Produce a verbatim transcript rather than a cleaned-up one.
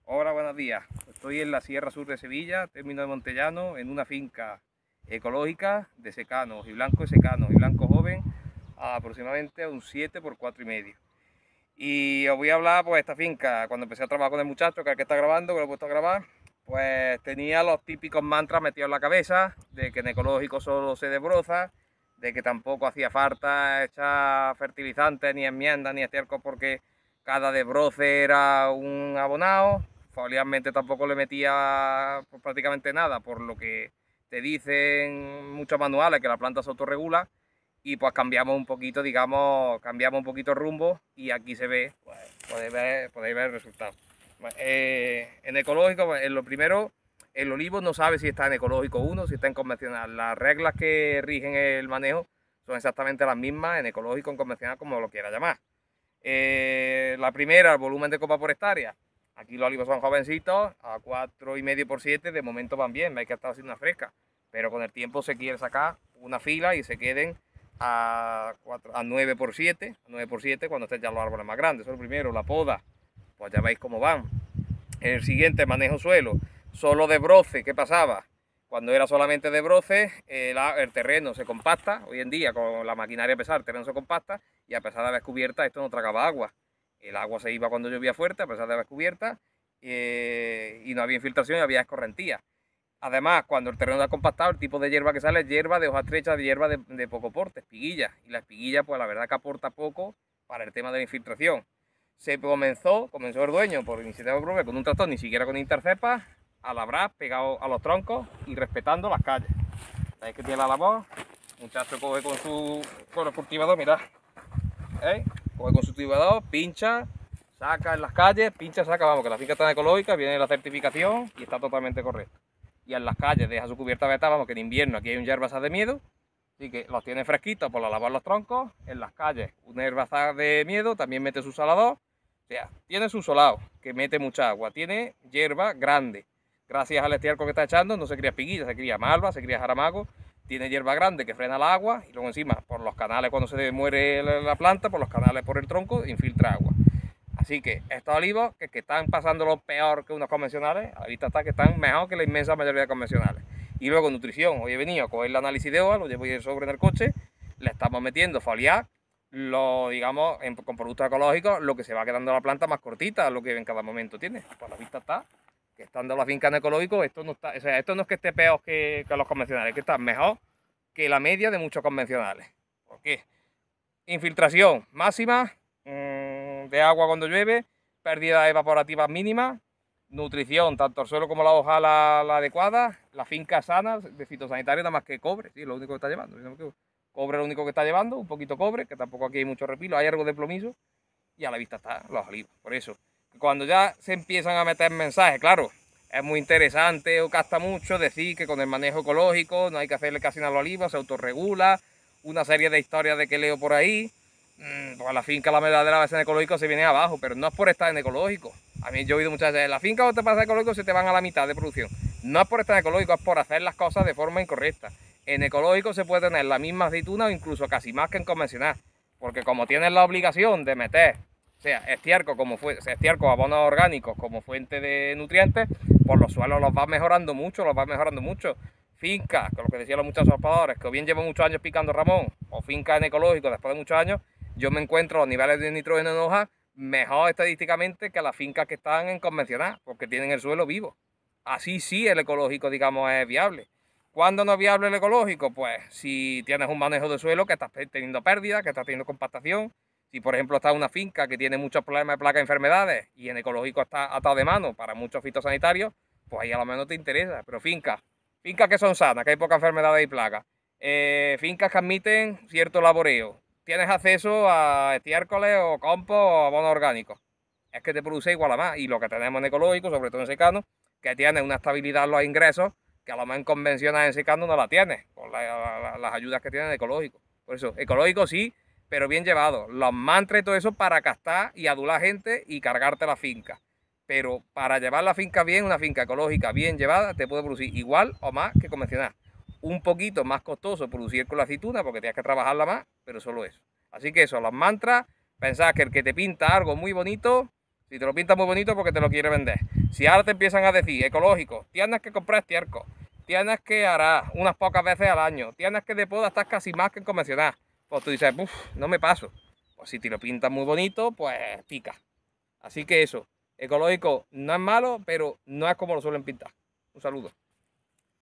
Hola, buenos días. Estoy en la Sierra Sur de Sevilla, término de Montellano, en una finca ecológica de secanos y blanco de secanos y blanco joven, a aproximadamente un siete por cuatro y medio. Y os voy a hablar, pues, esta finca, cuando empecé a trabajar con el muchacho, que es el que está grabando, que lo he puesto a grabar, pues tenía los típicos mantras metidos en la cabeza, de que en ecológico solo se desbroza, de que tampoco hacía falta echar fertilizantes, ni enmiendas, ni estiércol, porque cada desbroce era un abonado. Foliarmente tampoco le metía pues, prácticamente nada, por lo que te dicen muchos manuales que la planta se autorregula, y pues cambiamos un poquito, digamos, cambiamos un poquito el rumbo y aquí se ve, pues podéis ver, podéis ver el resultado. Eh, en ecológico, pues, en lo primero, el olivo no sabe si está en ecológico uno, si está en convencional. Las reglas que rigen el manejo son exactamente las mismas en ecológico, en convencional, como lo quiera llamar. Eh, la primera, el volumen de copa por hectárea. Aquí los olivos son jovencitos, a cuatro y medio por siete, de momento van bien, hay que estar haciendo una fresca, pero con el tiempo se quiere sacar una fila y se queden a, cuatro, a nueve por siete, a nueve por siete cuando estén ya los árboles más grandes. Eso es lo primero. La poda, pues ya veis cómo van. El siguiente, manejo suelo, solo de broce. ¿Qué pasaba? Cuando era solamente de broce, el, el terreno se compacta. Hoy en día, con la maquinaria pesada, el terreno se compacta y a pesar de haber cubierta, esto no tragaba agua. El agua se iba cuando llovía fuerte, a pesar de haber cubierta, eh, y no había infiltración y había escorrentía. Además, cuando el terreno está compactado, el tipo de hierba que sale es hierba de hoja estrecha, de hierba de, de poco porte, espiguilla. Y la espiguilla, pues la verdad que aporta poco para el tema de la infiltración. Se comenzó, comenzó el dueño por iniciativa propia con un tractor, ni siquiera con intercepas, a labrar pegado a los troncos y respetando las calles. ¿Veis que tiene la labor? Un muchacho coge con su con el cultivador, mirad. ¿Eh? Coge con su cultivador, pincha, saca en las calles, pincha, saca, vamos, que la finca está ecológica, viene la certificación y está totalmente correcta. Y en las calles deja su cubierta vegetal, vamos, que en invierno aquí hay un yerbazal de miedo, así que los tiene fresquitos por la lavar los troncos. En las calles un yerbazal de miedo, también mete su salador, o sea, tiene su solado, que mete mucha agua, tiene hierba grande, gracias al estiércol que está echando, no se cría espiguilla, se cría malva, se cría jaramago, tiene hierba grande que frena el agua, y luego encima, por los canales cuando se muere la planta, por los canales por el tronco, infiltra agua. Así que estos olivos, que, que están pasando lo peor que unos convencionales, a la vista está que están mejor que la inmensa mayoría de convencionales. Y luego nutrición. Hoy he venido a coger el análisis de hoja, lo llevo el sobre en el coche, le estamos metiendo foliar, lo, digamos, en, con productos ecológicos, lo que se va quedando la planta más cortita, lo que en cada momento tiene. Pues la vista está que estando la finca en ecológico, esto no está, o sea, esto no es que esté peor que, que los convencionales, es que está mejor que la media de muchos convencionales. ¿Por qué? Infiltración máxima de agua cuando llueve, pérdida evaporativa mínima, nutrición, tanto el suelo como la hoja la, la adecuada, la finca sana, de fitosanitario, nada más que cobre, sí, lo único que está llevando. Cobre es lo único que está llevando, un poquito cobre, que tampoco aquí hay mucho repilo, hay algo de plomizo, y a la vista está los olivos. Por eso, cuando ya se empiezan a meter mensajes, claro, es muy interesante o gasta mucho decir que con el manejo ecológico no hay que hacerle casi nada a los olivos, se autorregula, una serie de historias de que leo por ahí. Pues la finca, la verdadera vez en ecológico se viene abajo, pero no es por estar en ecológico. A mí yo he oído muchas veces, la finca cuando te pasa ecológico se te van a la mitad de producción. No es por estar en ecológico, es por hacer las cosas de forma incorrecta. En ecológico se puede tener la misma aceituna o incluso casi más que en convencional, porque como tienes la obligación de meter, o sea, estiércol como fue, estiércol, abonos orgánicos como fuente de nutrientes, pues los suelos los vas mejorando mucho, los vas mejorando mucho. Fincas, con lo que decían los muchachos zapadores, que o bien llevo muchos años picando Ramón, o fincas en ecológico después de muchos años, yo me encuentro los niveles de nitrógeno en hoja mejor estadísticamente que las fincas que están en convencional, porque tienen el suelo vivo. Así sí el ecológico, digamos, es viable. ¿Cuándo no es viable el ecológico? Pues si tienes un manejo de suelo que estás teniendo pérdida, que estás teniendo compactación. Si por ejemplo está una finca que tiene muchos problemas de plagas e enfermedades y en ecológico está atado de mano para muchos fitosanitarios, pues ahí a lo menos te interesa. Pero fincas, fincas que son sanas, que hay pocas enfermedades y plagas, eh, fincas que admiten cierto laboreo, tienes acceso a estiércoles o compost o abonos orgánicos, es que te produce igual a más. Y lo que tenemos en ecológico, sobre todo en secano, que tiene una estabilidad en los ingresos que a lo mejor en convencional en secano no la tienes, por la, la, las ayudas que tienen en ecológico. Por eso, ecológico sí, pero bien llevado. Los mantras y todo eso para castar y adular gente y cargarte la finca. Pero para llevar la finca bien, una finca ecológica bien llevada, te puede producir igual o más que convencional. Un poquito más costoso producir con la aceituna porque tienes que trabajarla más, pero solo eso. Así que eso, los mantras, pensad que el que te pinta algo muy bonito Si te lo pintas muy bonito porque te lo quiere vender. Si ahora te empiezan a decir ecológico, tienes que comprar estiércol, tienes que arar unas pocas veces al año, tienes que de poda estás casi más que en convencional, pues tú dices, uff, no me paso. Pues si te lo pintas muy bonito, pues pica. Así que eso, ecológico no es malo, pero no es como lo suelen pintar. Un saludo.